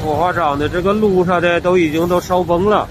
火化场的这个路上的都已经烧崩了，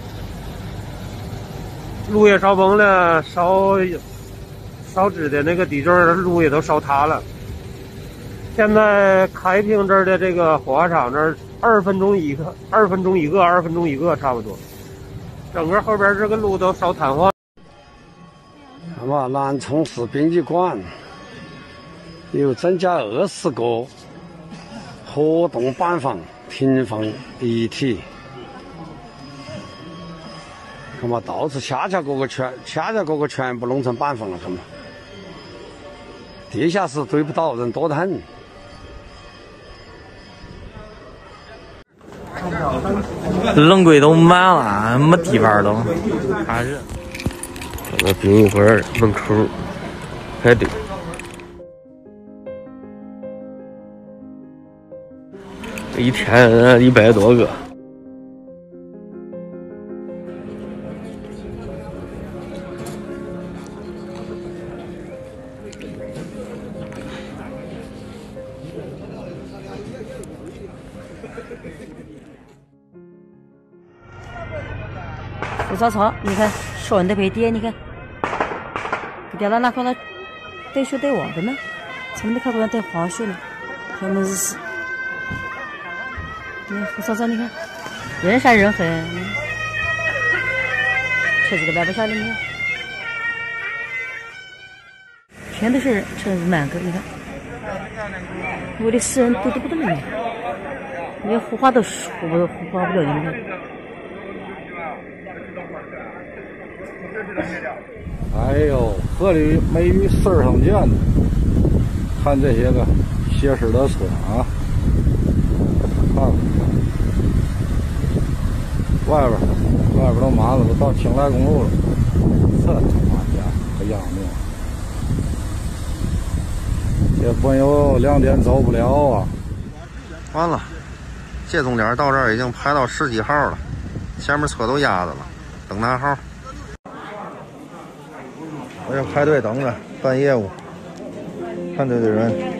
路也烧崩了，烧纸的那个底座路也都烧塌了。现在开平这儿的这个火化场这儿2分钟一个，2分钟一个差不多，整个后边这个路都烧瘫痪。 那么南充市殡仪馆又增加20个活动板房停放遗体，看嘛，到处恰恰个个全部弄成板房了，看嘛，地下室堆不到，人多得很。 冷柜都满了，没地方都，还是。 那殡仪馆门口排队。一天100多个。 不照抄，你看手人都被点，你看，给掉了哪块了？得水得旺的呢，前面的开关得化水了，还没日死。你看后嫂子，你看人山人海，车子都摆不下来，你看，全都是车子满个，你看，我的死人都不得了，连火化都火化不了，你看。 哎呦，河里没鱼丝儿上见呢，看这些个邪式的车啊，看看外边都满了，都到青莱公路了，这他妈家可要命！这朋友2点走不了啊。 完了，接送点到这儿已经排到10几号了，前面车都压着了，等哪号？我要排队等着办业务，看这人。